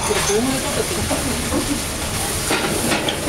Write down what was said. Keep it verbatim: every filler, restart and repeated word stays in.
これどうやって撮ったって